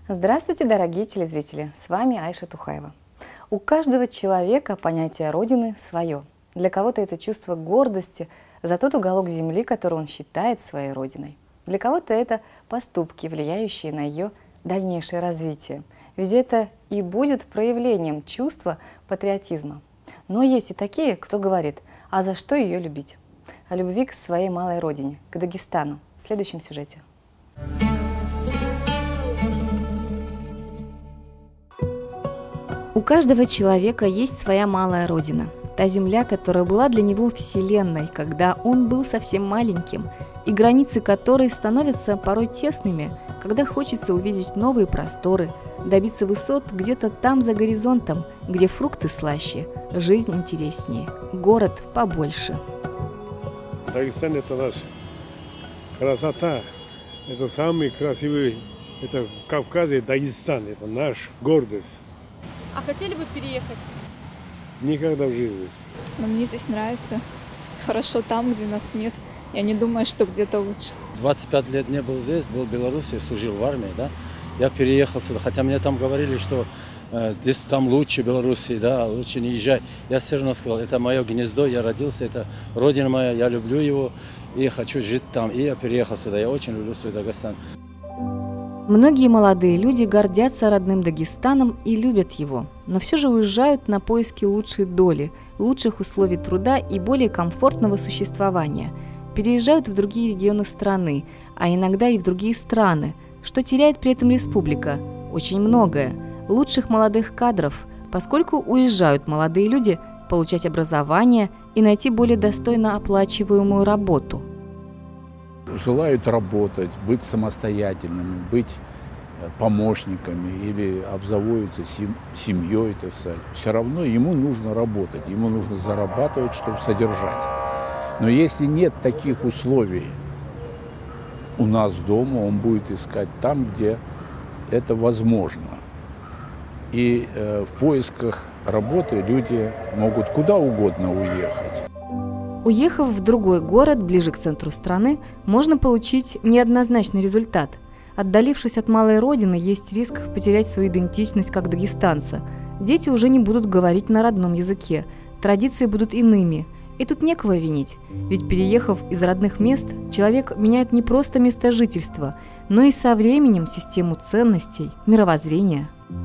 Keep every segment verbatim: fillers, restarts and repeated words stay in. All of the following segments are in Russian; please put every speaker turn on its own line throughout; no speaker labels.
Здравствуйте, дорогие телезрители! С вами Айша Тухаева. У каждого человека понятие Родины свое. Для кого-то это чувство гордости за тот уголок земли, который он считает своей Родиной. Для кого-то это поступки, влияющие на ее дальнейшее развитие. Ведь это и будет проявлением чувства патриотизма. Но есть и такие, кто говорит, а за что ее любить? О любви к своей малой родине, к Дагестану, в следующем сюжете. У каждого человека есть своя малая родина. Та земля, которая была для него вселенной, когда он был совсем маленьким, и границы которой становятся порой тесными, когда хочется увидеть новые просторы, добиться высот где-то там за горизонтом, где фрукты слаще, жизнь интереснее, город побольше.
Дагестан – это наша красота, это самый красивый, это в Кавказе Дагестан, это наш гордость.
А хотели бы переехать?
Никогда в жизни.
Но мне здесь нравится. Хорошо там, где нас нет. Я не думаю, что где-то лучше.
двадцать пять лет не был здесь, был в Беларуси, служил в армии, да. Я переехал сюда, хотя мне там говорили, что э, здесь там лучше Беларуси, да, лучше не езжай. Я все равно сказал, это мое гнездо, я родился, это родина моя, я люблю его и хочу жить там. И я переехал сюда, я очень люблю свой Дагестан.
Многие молодые люди гордятся родным Дагестаном и любят его, но все же уезжают на поиски лучшей доли, лучших условий труда и более комфортного существования. Переезжают в другие регионы страны, а иногда и в другие страны, что теряет при этом республика. Очень многое. Лучших молодых кадров, поскольку уезжают молодые люди получать образование и найти более достойно оплачиваемую работу.
Желают работать, быть самостоятельными, быть помощниками или обзаводятся семьей, так сказать. Все равно ему нужно работать, ему нужно зарабатывать, чтобы содержать. Но если нет таких условий у нас дома, он будет искать там, где это возможно. И э, в поисках работы люди могут куда угодно уехать.
Уехав в другой город, ближе к центру страны, можно получить неоднозначный результат. Отдалившись от малой родины, есть риск потерять свою идентичность как дагестанца. Дети уже не будут говорить на родном языке, традиции будут иными. И тут некого винить, ведь переехав из родных мест, человек меняет не просто место жительства, но и со временем систему ценностей, мировоззрения.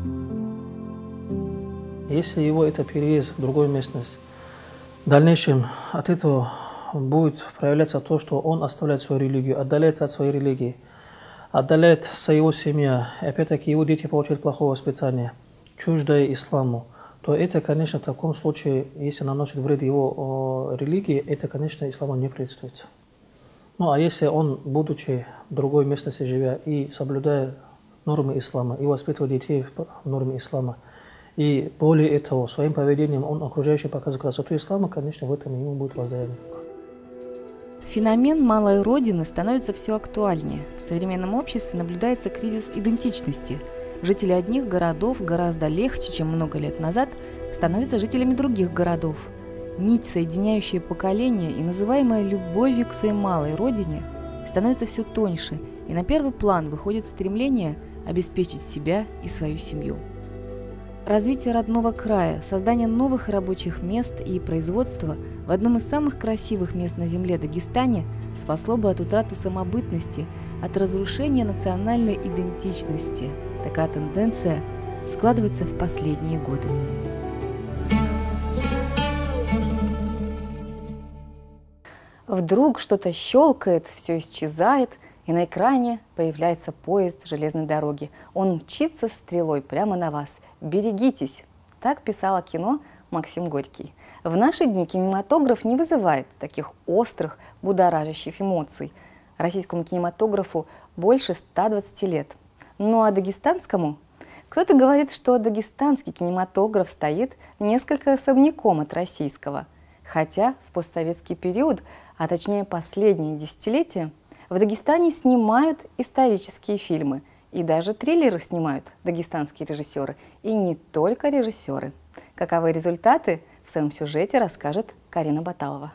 Если его это переезд в другую местность, в дальнейшем от этого будет проявляться то, что он оставляет свою религию, отдаляется от своей религии, отдаляется его семья, и опять-таки его дети получают плохое воспитание, чуждое исламу, то это, конечно, в таком случае, если наносит вред его религии, это, конечно, исламу не приветствуется. Ну, а если он, будучи в другой местности живя и соблюдая нормы ислама, и воспитывая детей в норме ислама, и более этого, своим поведением он окружающим показывает красоту ислама, конечно, в этом ему будет воздаяние.
Феномен малой родины становится все актуальнее. В современном обществе наблюдается кризис идентичности. Жители одних городов гораздо легче, чем много лет назад, становятся жителями других городов. Нить, соединяющая поколения и называемая любовью к своей малой родине, становится все тоньше, и на первый план выходит стремление обеспечить себя и свою семью. Развитие родного края, создание новых рабочих мест и производства в одном из самых красивых мест на земле Дагестане спасло бы от утраты самобытности, от разрушения национальной идентичности. Такая тенденция складывается в последние годы. Вдруг что-то щелкает, все исчезает, и на экране появляется поезд железной дороги. Он мчится стрелой прямо на вас. Берегитесь! Так писало кино Максим Горький. В наши дни кинематограф не вызывает таких острых, будоражащих эмоций. Российскому кинематографу больше ста двадцати лет. Ну а дагестанскому? Кто-то говорит, что дагестанский кинематограф стоит несколько особняком от российского. Хотя в постсоветский период, а точнее последние десятилетия, в Дагестане снимают исторические фильмы. И даже триллеры снимают дагестанские режиссеры. И не только режиссеры. Каковы результаты, в своем сюжете расскажет Карина Баталова.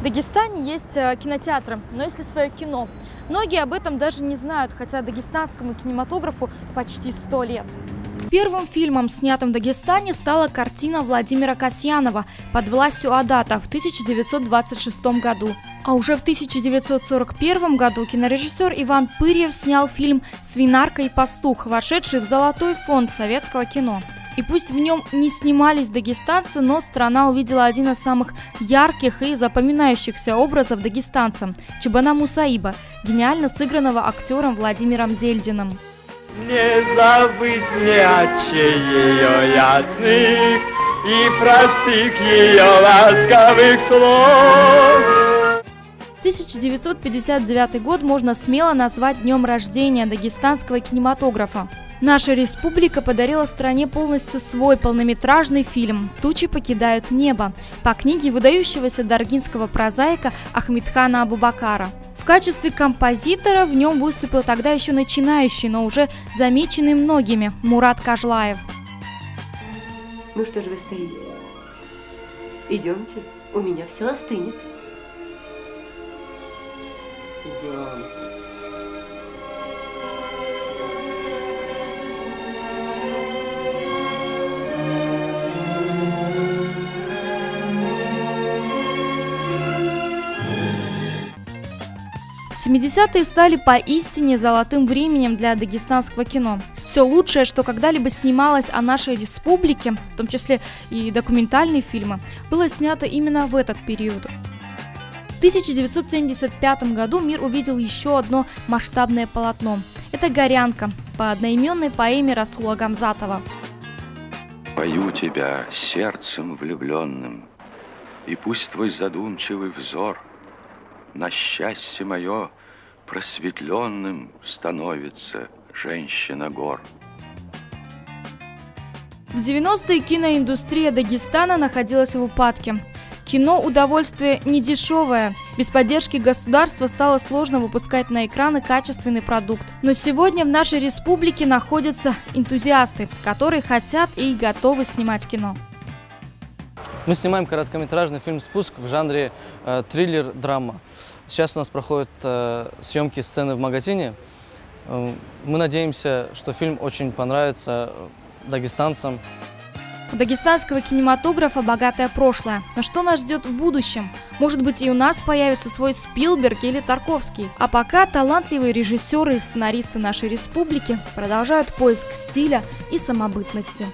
Дагестане есть кинотеатры, но есть ли свое кино? Многие об этом даже не знают, хотя дагестанскому кинематографу почти сто лет. Первым фильмом, снятым в Дагестане, стала картина Владимира Касьянова «Под властью Адата» в тысяча девятьсот двадцать шестом году. А уже в тысяча девятьсот сорок первом году кинорежиссер Иван Пырьев снял фильм «Свинарка и пастух», вошедший в золотой фонд советского кино. И пусть в нем не снимались дагестанцы, но страна увидела один из самых ярких и запоминающихся образов дагестанца – Чебана Мусаиба, гениально сыгранного актером Владимиром Зельдиным.
Не забыть мне очей ее ясных и простых ее ласковых слов.
тысяча девятьсот пятьдесят девятый год можно смело назвать днем рождения дагестанского кинематографа. Наша республика подарила стране полностью свой полнометражный фильм «Тучи покидают небо» по книге выдающегося даргинского прозаика Ахмедхана Абубакара. В качестве композитора в нем выступил тогда еще начинающий, но уже замеченный многими Мурат Кажлаев.
Ну что же вы стоите? Идемте, у меня все остынет. Идемте.
семидесятые стали поистине золотым временем для дагестанского кино. Все лучшее, что когда-либо снималось о нашей республике, в том числе и документальные фильмы, было снято именно в этот период. В тысяча девятьсот семьдесят пятом году мир увидел еще одно масштабное полотно. Это «Горянка» по одноименной поэме Расула Гамзатова.
Пою тебя сердцем влюбленным, и пусть твой задумчивый взор на счастье мое просветленным становится женщина гор.
В девяностые киноиндустрия Дагестана находилась в упадке. Кино – удовольствие недешевое. Без поддержки государства стало сложно выпускать на экраны качественный продукт. Но сегодня в нашей республике находятся энтузиасты, которые хотят и готовы снимать кино.
Мы снимаем короткометражный фильм «Спуск» в жанре э, триллер-драма. Сейчас у нас проходят э, съемки сцены в магазине. Э, мы надеемся, что фильм очень понравится дагестанцам.
У дагестанского кинематографа богатое прошлое. Но что нас ждет в будущем? Может быть, и у нас появится свой Спилберг или Тарковский. А пока талантливые режиссеры и сценаристы нашей республики продолжают поиск стиля и самобытности.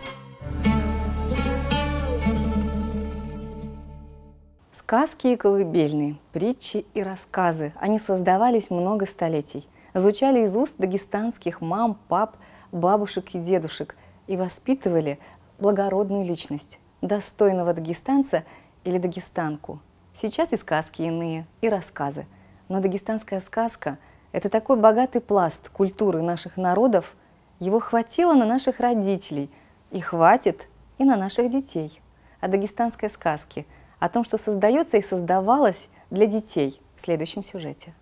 Сказки и колыбельные, притчи и рассказы. Они создавались много столетий. Звучали из уст дагестанских мам, пап, бабушек и дедушек и воспитывали благородную личность, достойного дагестанца или дагестанку. Сейчас и сказки иные, и рассказы. Но дагестанская сказка – это такой богатый пласт культуры наших народов. Его хватило на наших родителей, и хватит и на наших детей. О дагестанской сказке – о том, что создается и создавалось для детей в следующем сюжете.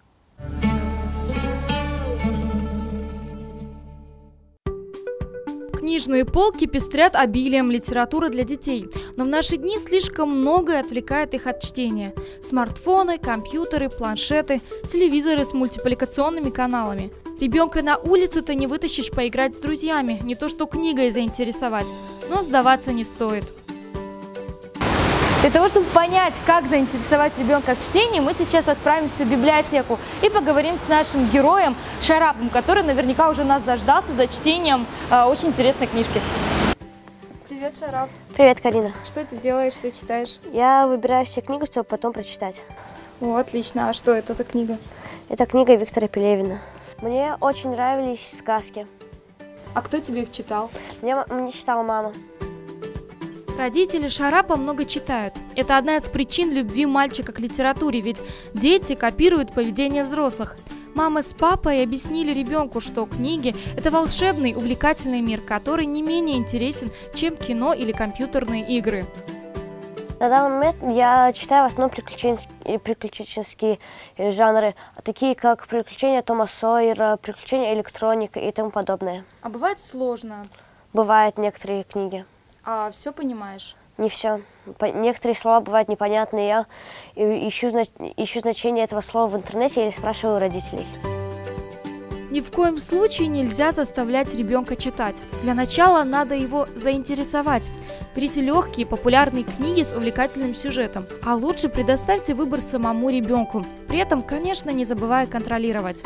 Книжные полки пестрят обилием литературы для детей, но в наши дни слишком многое отвлекает их от чтения. Смартфоны, компьютеры, планшеты, телевизоры с мультипликационными каналами. Ребенка на улице ты не вытащишь поиграть с друзьями, не то что книгой заинтересовать, но сдаваться не стоит. Для того, чтобы понять, как заинтересовать ребенка в чтении, мы сейчас отправимся в библиотеку и поговорим с нашим героем Шарапом, который наверняка уже нас заждался за чтением э, очень интересной книжки. Привет, Шарап.
Привет, Карина.
Что ты делаешь, что читаешь?
Я выбираю все книги, чтобы потом прочитать.
О, отлично. А что это за книга?
Это книга Виктора Пелевина. Мне очень нравились сказки.
А кто тебе их читал?
Мне, мне читала мама.
Родители Шарапа много читают. Это одна из причин любви мальчика к литературе, ведь дети копируют поведение взрослых. Мама с папой объяснили ребенку, что книги – это волшебный, увлекательный мир, который не менее интересен, чем кино или компьютерные игры.
На данный момент я читаю в основном приключенческие, приключенческие жанры, такие как «Приключения Тома Сойера», «Приключения электроника» и тому подобное.
А бывает сложно?
Бывают некоторые книги.
А все понимаешь?
не все. Некоторые слова бывают непонятные. Я ищу, ищу значение этого слова в интернете или спрашиваю родителей.
Ни в коем случае нельзя заставлять ребенка читать. Для начала надо его заинтересовать. Берите легкие, популярные книги с увлекательным сюжетом, а лучше предоставьте выбор самому ребенку. При этом, конечно, не забывая контролировать.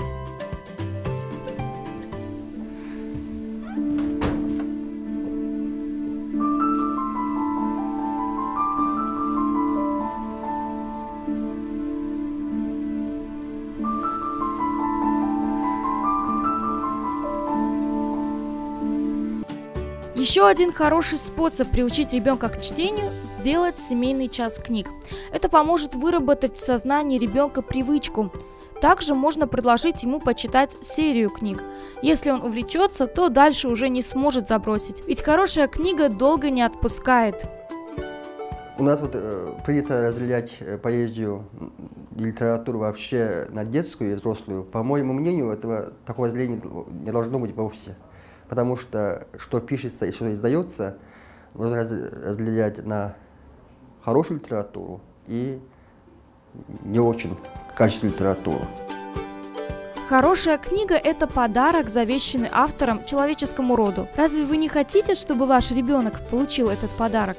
Еще один хороший способ приучить ребенка к чтению – сделать семейный час книг. Это поможет выработать в сознании ребенка привычку. Также можно предложить ему почитать серию книг. Если он увлечется, то дальше уже не сможет забросить, ведь хорошая книга долго не отпускает.
У нас вот э, принято разделять поэзию и литературу вообще на детскую и взрослую. По моему мнению, этого такого разделения не должно быть вовсе. Потому что что пишется и что издается, нужно разделять на хорошую литературу и не очень качественную литературу.
Хорошая книга – это подарок, завещанный автором человеческому роду. Разве вы не хотите, чтобы ваш ребенок получил этот подарок?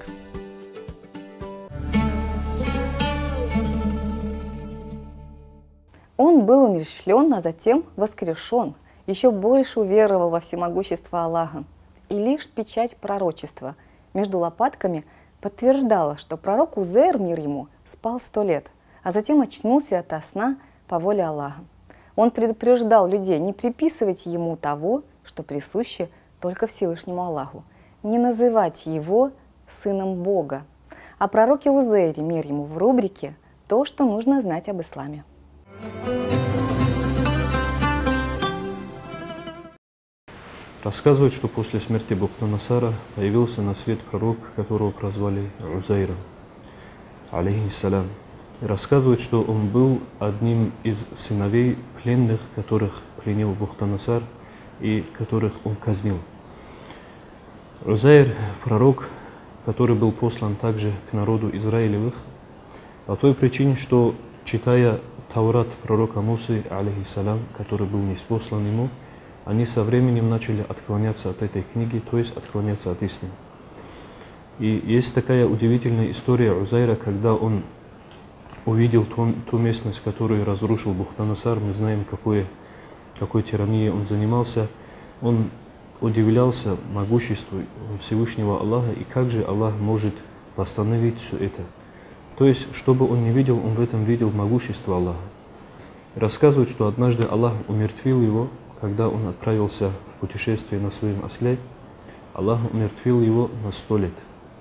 Он был умерщвлен, а затем воскрешен. Еще больше уверовал во всемогущество Аллаха. И лишь печать пророчества между лопатками подтверждала, что пророк Узейр, мир ему, спал сто лет, а затем очнулся ото сна по воле Аллаха. Он предупреждал людей не приписывать ему того, что присуще только Всевышнему Аллаху, не называть его сыном Бога. О пророке Узейре, мир ему, в рубрике «То, что нужно знать об исламе».
Рассказывают, что после смерти Бухтанасара появился на свет пророк, которого прозвали Узейром, алейхиссалям. И рассказывают, что он был одним из сыновей пленных, которых пленил Бухтанасар и которых он казнил. Узейр – пророк, который был послан также к народу Израилевых, по той причине, что, читая Таурат пророка Мусы, алейхиссалям, который был ниспослан ему, они со временем начали отклоняться от этой книги, то есть отклоняться от истины. И есть такая удивительная история Узейра, когда он увидел ту, ту местность, которую разрушил Бухтанасар. Мы знаем, какой, какой тиранией он занимался. Он удивлялся могуществу Всевышнего Аллаха и как же Аллах может восстановить все это. То есть, что бы он ни видел, он в этом видел могущество Аллаха. И рассказывают, что однажды Аллах умертвил его, когда он отправился в путешествие на своем осле. Аллах умертвил его на сто лет.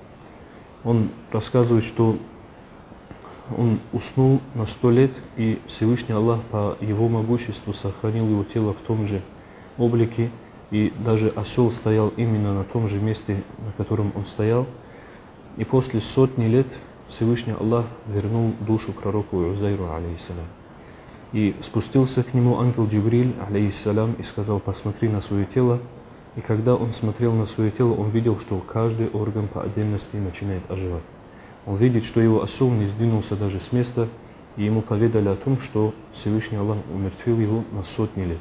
Он рассказывает, что он уснул на сто лет, и Всевышний Аллах по его могуществу сохранил его тело в том же облике, и даже осел стоял именно на том же месте, на котором он стоял. И после сотни лет Всевышний Аллах вернул душу пророку Узейру, алейхиссалям. И спустился к нему ангел Джибриль, алейхиссалям, и сказал: посмотри на свое тело. И когда он смотрел на свое тело, он видел, что каждый орган по отдельности начинает оживать. Он видит, что его осел не сдвинулся даже с места, и ему поведали о том, что Всевышний Аллах умертвил его на сотни лет.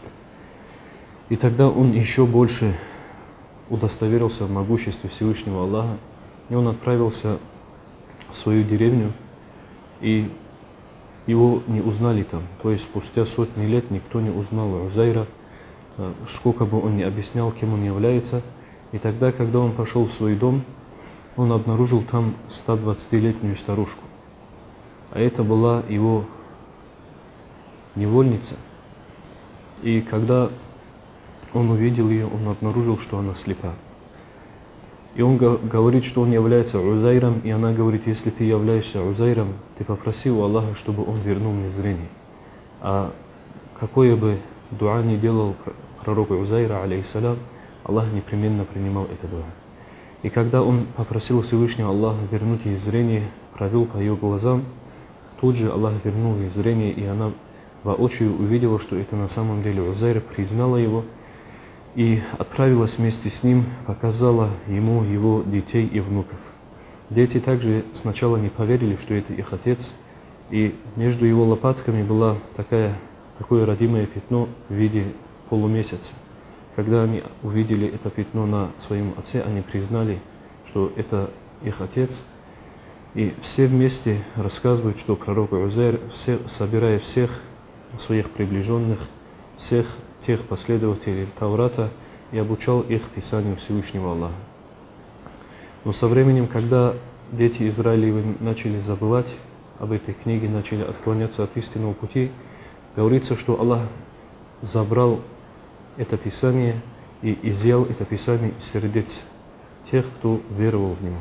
И тогда он еще больше удостоверился в могуществе Всевышнего Аллаха, и он отправился в свою деревню, и его не узнали там. То есть спустя сотни лет никто не узнал Узейра, сколько бы он ни объяснял, кем он является. И тогда, когда он пошел в свой дом, он обнаружил там сто двадцатилетнюю старушку. А это была его невольница. И когда он увидел ее, он обнаружил, что она слепа. И он говорит, что он является Узейром, и она говорит: если ты являешься Узейром, ты попроси у Аллаха, чтобы он вернул мне зрение. А какое бы дуа ни делал пророк Узейра, алейхиссалям, Аллах непременно принимал это дуа. И когда он попросил Всевышнего Аллаха вернуть ей зрение, провел по ее глазам, тут же Аллах вернул ей зрение, и она воочию увидела, что это на самом деле Узейр, признала его и отправилась вместе с ним, показала ему его детей и внуков. Дети также сначала не поверили, что это их отец, и между его лопатками было такая, такое родимое пятно в виде полумесяца. Когда они увидели это пятно на своем отце, они признали, что это их отец. И все вместе рассказывают, что пророк Узайр, все, собирая всех своих приближенных, всех тех последователей Таврата, и обучал их Писанию Всевышнего Аллаха. Но со временем, когда дети Израилевы начали забывать об этой книге, начали отклоняться от истинного пути, говорится, что Аллах забрал это Писание и изъял это Писание из сердец тех, кто веровал в него.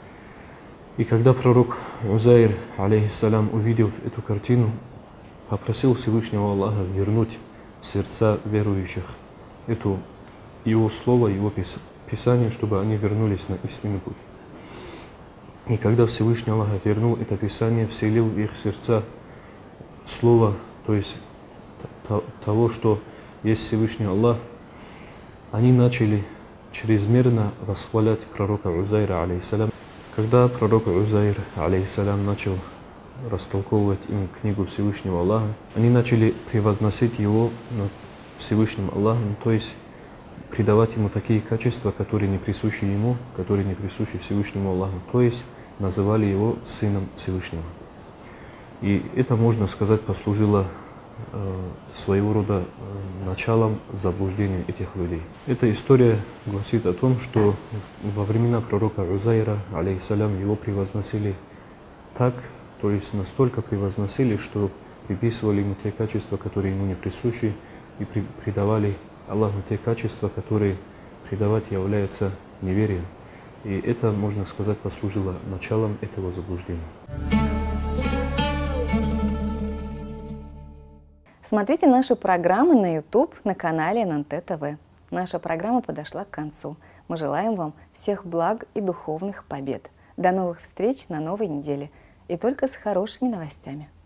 И когда пророк Узайр, алейхиссалям, увидел эту картину, попросил Всевышнего Аллаха вернуть в сердца верующих это его слово, его Писание, чтобы они вернулись на истинный путь. И когда Всевышний Аллах вернул это Писание, вселил в их сердца слово, то есть того, что есть Всевышний Аллах, они начали чрезмерно восхвалять пророка Узайра, алейхиссалям. Когда пророк Узайр, алейхиссалям, начал растолковывать им книгу Всевышнего Аллаха, они начали превозносить его над Всевышним Аллахом, то есть придавать ему такие качества, которые не присущи ему, которые не присущи Всевышнему Аллаху, то есть называли его сыном Всевышнего. И это, можно сказать, послужило э, своего рода э, началом заблуждения этих людей. Эта история гласит о том, что во времена пророка Узайра, алейхиссалям, его превозносили так, то есть настолько превозносили, что приписывали ему те качества, которые ему не присущи, и при, придавали Аллаху те качества, которые придавать является неверием. И это, можно сказать, послужило началом этого заблуждения.
Смотрите наши программы на YouTube на канале эн эн тэ тэ вэ. Наша программа подошла к концу. Мы желаем вам всех благ и духовных побед. До новых встреч на новой неделе. И только с хорошими новостями.